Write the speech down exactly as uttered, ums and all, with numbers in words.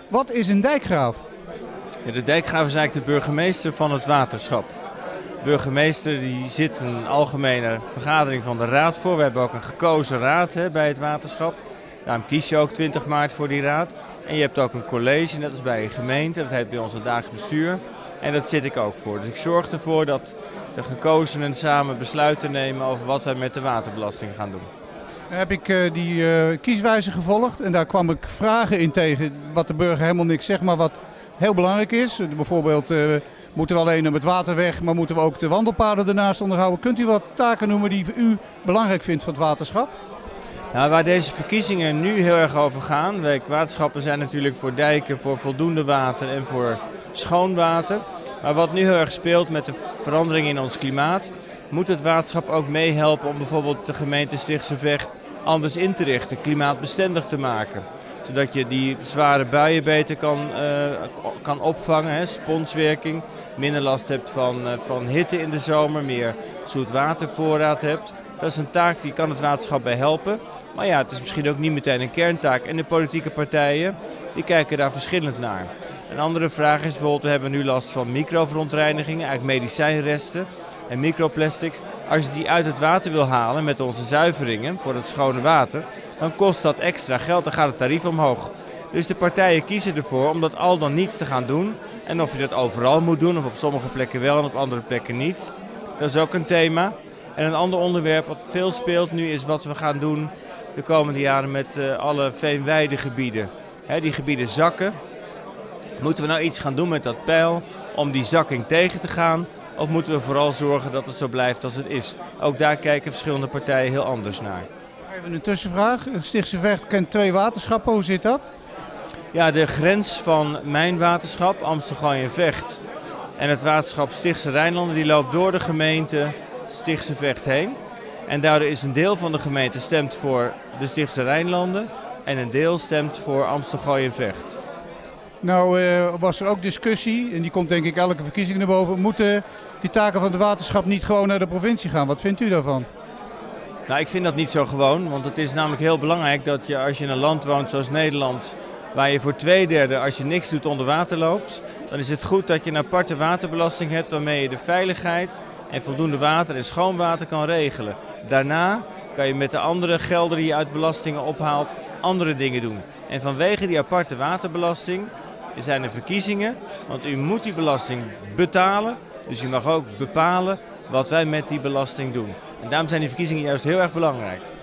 Wat is een dijkgraaf? Ja, de dijkgraaf is eigenlijk de burgemeester van het waterschap. De burgemeester die zit een algemene vergadering van de raad voor. We hebben ook een gekozen raad hè, bij het waterschap. Daarom kies je ook twintig maart voor die raad. En je hebt ook een college, net als bij een gemeente. Dat heet bij ons het dagelijks bestuur. En dat zit ik ook voor. Dus ik zorg ervoor dat de gekozenen samen besluiten nemen over wat wij met de waterbelasting gaan doen. Heb ik uh, die uh, kieswijze gevolgd en daar kwam ik vragen in tegen wat de burger helemaal niks zegt, maar wat heel belangrijk is. Uh, bijvoorbeeld uh, moeten we alleen op het water weg, maar moeten we ook de wandelpaden ernaast onderhouden. Kunt u wat taken noemen die u belangrijk vindt van het waterschap? Nou, waar deze verkiezingen nu heel erg over gaan, wij waterschappen zijn natuurlijk voor dijken, voor voldoende water en voor schoon water. Maar wat nu heel erg speelt met de verandering in ons klimaat, moet het waterschap ook meehelpen om bijvoorbeeld de gemeente Stichtse Vecht anders in te richten, klimaatbestendig te maken. Zodat je die zware buien beter kan, uh, kan opvangen, hè, sponswerking, minder last hebt van, uh, van hitte in de zomer, meer zoetwatervoorraad hebt. Dat is een taak die kan het waterschap bij helpen. Maar ja, het is misschien ook niet meteen een kerntaak. En de politieke partijen die kijken daar verschillend naar. Een andere vraag is bijvoorbeeld, we hebben nu last van microverontreinigingen, eigenlijk medicijnresten en microplastics. Als je die uit het water wil halen met onze zuiveringen voor het schone water, dan kost dat extra geld, dan gaat het tarief omhoog. Dus de partijen kiezen ervoor om dat al dan niet te gaan doen. En of je dat overal moet doen, of op sommige plekken wel en op andere plekken niet, dat is ook een thema. En een ander onderwerp wat veel speelt nu is wat we gaan doen de komende jaren met uh, alle veenweidegebieden. He, die gebieden zakken. Moeten we nou iets gaan doen met dat peil om die zakking tegen te gaan? Of moeten we vooral zorgen dat het zo blijft als het is? Ook daar kijken verschillende partijen heel anders naar. Even een tussenvraag. Stichtse Vecht kent twee waterschappen. Hoe zit dat? Ja, de grens van mijn waterschap, Amstelgooi en Vecht, en het waterschap Stichtse Rijnlanden, die loopt door de gemeente Stichtse Vecht heen. En daardoor is een deel van de gemeente stemt voor de Stichtse Rijnlanden en een deel stemt voor Amstelgooi en Vecht. Nou uh, was er ook discussie, en die komt denk ik elke verkiezing naar boven. Moeten die taken van het waterschap niet gewoon naar de provincie gaan? Wat vindt u daarvan? Nou, ik vind dat niet zo gewoon, want het is namelijk heel belangrijk dat je als je in een land woont zoals Nederland, waar je voor twee derde als je niks doet onder water loopt, dan is het goed dat je een aparte waterbelasting hebt waarmee je de veiligheid en voldoende water en schoon water kan regelen. Daarna kan je met de andere gelden die je uit belastingen ophaalt andere dingen doen. En vanwege die aparte waterbelasting zijn er verkiezingen, want u moet die belasting betalen. Dus u mag ook bepalen wat wij met die belasting doen. En daarom zijn die verkiezingen juist heel erg belangrijk.